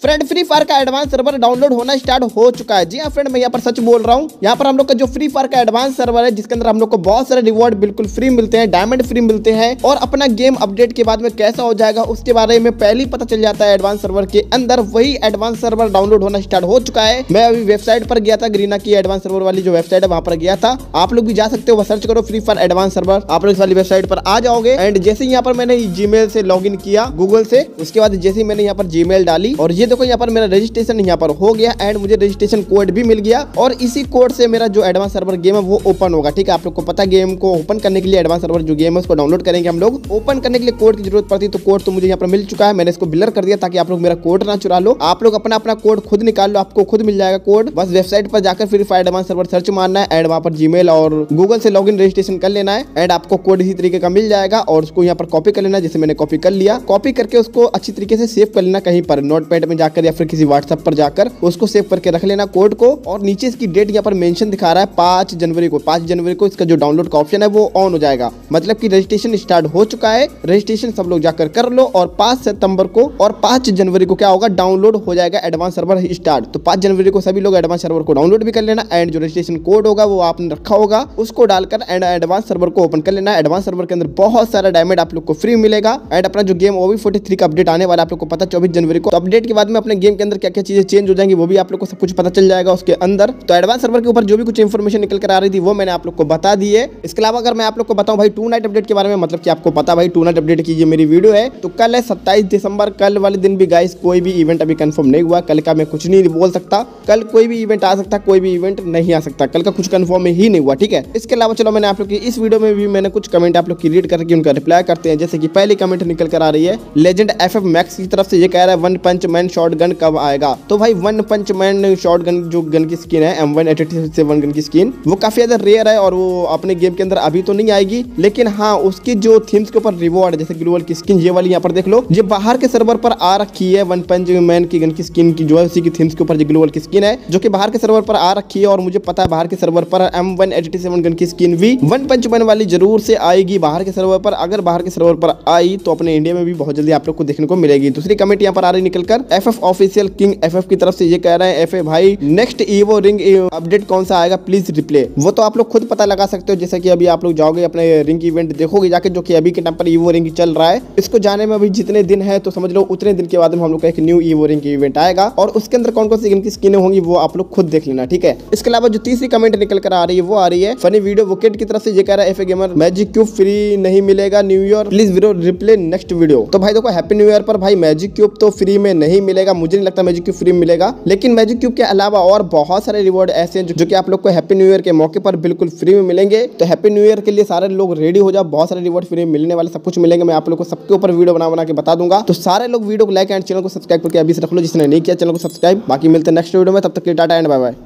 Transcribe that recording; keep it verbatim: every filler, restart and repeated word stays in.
Friend Free Fire का advance server download होना start हो चुका है। जी हाँ फ्रेंड, मैं यहाँ पर सच बोल रहा हूँ। यहाँ पर हम लोग का जो फ्री फायर का एडवांस सर्वर है, जिसके अंदर हम लोग को बहुत सारे रिवॉर्ड बिल्कुल फ्री मिलते हैं, डायमंड फ्री मिलते हैं, और अपना गेम अपडेट के बाद में कैसा हो जाएगा उसके बारे में पहले ही पता चल जाता है एडवांस सर्वर के अंदर। वही एडवांस सर्वर डाउनलोड होना स्टार्ट हो चुका है। मैं अभी वेबसाइट पर गया था, गरीना की एडवांस सर्वर वाली जो वेबसाइट है वहां पर गया था। आप लोग भी जा सकते हो, सर्च करो फ्री फायर एडवांस सर्वर, आप लोग इस वाली वेबसाइट पर आ जाओगे। एंड जैसे ही यहाँ पर मैंने जीमेल से लॉग इन किया गूगल से, उसके बाद जैसे ही मैंने यहाँ पर जीमेल डाली और ये देखो यहाँ पर मेरा रजिस्ट्रेशन यहाँ पर हो गया एंड मुझे रजिस्ट्रेशन कोड भी मिल गया, और इसी कोड से मेरा जो एडवांस सर्वर गेम है वो ओपन होगा। ठीक है, आप लोग को पता, गेम को ओपन करने के लिए एडवांस सर्वर जो गेम है उसको डाउनलोड करेंगे हम लोग, ओपन करने के लिए कोड की जरूरत पड़ती है। तो कोड तो मुझे यहाँ पर मिल चुका है, मैंने इसको ब्लर कर दिया ताकि आप लोग मेरा कोड ना चुरा लो। आप लोग अपना अपना कोड खुद निकाल लो, आपको खुद मिल जाएगा कोड। बस वेबसाइट पर जाकर Free Fire advance server search मारना है एंड वहाँ पर जीमेल और गूगल से लॉगिन रजिस्ट्रेशन कर लेना है एंड आपको कोड इसी तरीके का मिल जाएगा, और उसको यहाँ पर कॉपी कर लेना। जैसे मैंने कॉपी कर लिया, कॉपी करके उसको अच्छी तरीके से सेव कर लेना कहीं पर नोटपैड में जाकर या फिर किसी व्हाट्सएप पर जाकर उसको सेव करके रख लेना कोड को। और नीचे इसकी डेट यहाँ पर मेंशन दिखा रहा है पाँच जनवरी को। पाँच जनवरी को इसका जो डाउनलोड का ऑप्शन है वो ऑन हो जाएगा, मतलब कि रजिस्ट्रेशन स्टार्ट हो चुका है। रजिस्ट्रेशन सब लोग जाकर कर लो, और पाँच सितंबर को और पाँच जनवरी को क्या होगा, डाउनलोड हो जाएगा एडवांस सर्वर स्टार्ट। तो पाँच जनवरी को सभी लोग एडवांस सर्वर को डाउनलोड भी कर लेना एंड जो रजिस्ट्रेशन कोड होगा वो आपने रखा होगा उसको डालकर एंड एडवांस सर्वर को ओपन कर लेना। एडवांस सर्वर के अंदर बहुत सारा डायमंड आप लोग को फ्री मिलेगा एंड अपना जो game O B forty three का अपडेट आने वाला आप लोग को पता चौबीस जनवरी को। तो अपडेट के बाद में अपने गेम के अंदर क्या क्या चीजें चेंज हो जाएंगी वो भी आप लोग को सब कुछ पता चल जाएगा उसके अंदर। तो एडवांस सर्वर के ऊपर जो भी कुछ इन्फॉर्मेशन निकल कर आ रही थी वो मैंने आप लोग को बता दी है। इसके अलावा अगर मैं आप लोग को बताऊं भाई टू नाइट अपडेट के बारे में, मतलब कि आपको पता भाई टू नाइट अपडेट की ये मेरी वीडियो है। तो कल है सत्ताईस दिसंबर, कल वाले दिन भी गाइस कोई भी इवेंट अभी कंफर्म नहीं हुआ। कल का मैं कुछ नहीं बोल सकता, कल कोई भी इवेंट आ सकता, कोई भी इवेंट नहीं आ सकता, कल का कुछ कंफर्म ही नहीं हुआ। ठीक है, इसके अलावा चलो मैंने आप लोग की इस वीडियो में भी मैंने कुछ कमेंट आप लोग की रीड करके उनका रिप्लाई करते हैं। जैसे कि पहली कमेंट निकल कर आ रही है लेजेंड एफ एफ मैक्स की तरफ से, ये कह रहा है One Punch Man shotgun कब आएगा। तो भाई One Punch Man shotgun जो गन की स्किन है M one eighty seven gun की स्किन, वो काफी ज्यादा रेयर है और वो अपने गेम के अंदर अभी तो नहीं आएगी, लेकिन हाँ उसकी जो थीम्स के ऊपर रिवॉर्ड है जैसे ग्लोबल की स्किन, ये वाली यहाँ पर देख लो, ये बाहर के सर्वर पर आ रखी है। वन पंच मैन की गन की स्किन की जो है उसी की थीम्स के ऊपर ग्लोबल की स्किन है जो कि बाहर के सर्वर पर आ रखी है, और मुझे पता है बाहर के सर्वर पर M one eighty seven gun की स्किन भी वन पंच मैन वाली जरूर से आएगी बाहर के सर्वर पर। अगर बाहर के सर्वर पर आई तो अपने इंडिया में भी बहुत जल्दी आप लोग को देखने को मिलेगी। दूसरी कमेंट यहाँ पर आ रही निकलकर F F official king F F की तरफ से, ये कह रहे हैं एफ ए भाई नेक्स्ट ईवो रिंग अपडेट कौन सा आएगा प्लीज रिप्ले। वो तो आप लोग खुद पता लगा सकते हो, जैसे कि अभी आप लोग जाओगे अपने रिंग इवेंट देखोगे जाके, जो कि अभी के टाइम पर ईवो रिंग चल रहा है। इसको जाने में अभी जितने दिन है तो समझ लो उतने दिन के बाद में हम लोग का एक न्यू ईवो रिंग इवेंट आएगा, और उसके अंदर कौन कौन सी इनकी स्किनें होंगी वो आप लोग खुद देख लेना। ठीक है, इसके अलावा जो तीसरी कमेंट निकल कर आ रही है वो आ रही है फनी वीडियो विकेट की तरफ से, ये कह रहा है F A gamer magic cube free नहीं मिलेगा new year please video replay next video. तो भाई देखो हैप्पी न्यू ईयर पर भाई मैजिक क्यूब तो फ्री में नहीं मिलेगा, मुझे नहीं लगता मैजिक क्यूब फ्री में मिलेगा, लेकिन मैजिक क्यूब के अलावा और बहुत सारे रिवॉर्ड ऐसे हैं जो, जो कि आप लोग को हैप्पी न्यू ईयर के मौके पर बिल्कुल फ्री में मिलेंगे। तो हैप्पी न्यू ईयर के लिए सारे लोग रेडी हो जाओ, बहुत सारे रिवॉर्ड फ्री में मिलने वाले, सब कुछ मिलेंगे। मैं आप लोग को सबके ऊपर वीडियो बना बना के बता दूंगा। तो सारे लोग वीडियो को लाइक एंड चैनल को सब्सक्राइब करके अभी से रख लो, जिसने नहीं किया चैनल को सब्सक्राइब। बाकी मिलते हैं नेक्स्ट वीडियो में, तब तक के लिए टाटा एंड बाय बाय।